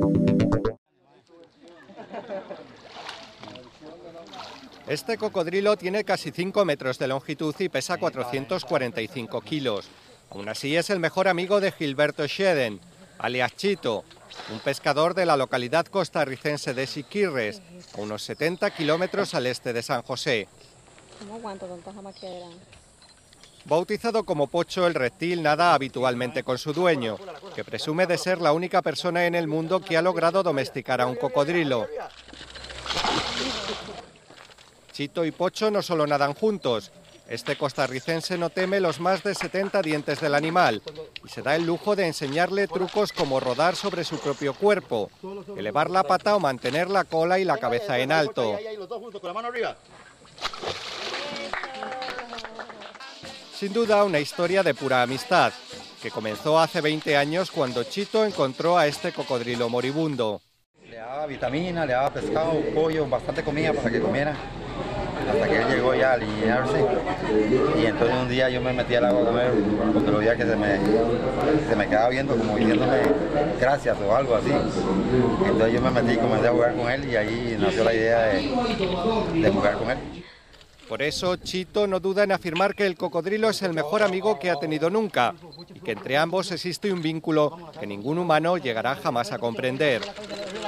Este cocodrilo tiene casi 5 metros de longitud y pesa 445 kilos. Aún así es el mejor amigo de Gilberto Scheden, alias Chito, un pescador de la localidad costarricense de Siquirres, a unos 70 kilómetros al este de San José. ¿Cómo aguanto tanta jamaquera? Bautizado como Pocho, el reptil nada habitualmente con su dueño, que presume de ser la única persona en el mundo que ha logrado domesticar a un cocodrilo. Chito y Pocho no solo nadan juntos. Este costarricense no teme los más de 70 dientes del animal y se da el lujo de enseñarle trucos como rodar sobre su propio cuerpo, elevar la pata o mantener la cola y la cabeza en alto. Sin duda una historia de pura amistad, que comenzó hace 20 años cuando Chito encontró a este cocodrilo moribundo. Le daba vitamina, le daba pescado, pollo, bastante comida para que comiera, hasta que él llegó ya a alinearse. Y entonces un día yo me metí al agua a comer, porque lo veía que se me quedaba viendo como diciéndome gracias o algo así. Entonces yo me metí y comencé a jugar con él y ahí nació la idea de jugar con él. Por eso, Chito no duda en afirmar que el cocodrilo es el mejor amigo que ha tenido nunca y que entre ambos existe un vínculo que ningún humano llegará jamás a comprender.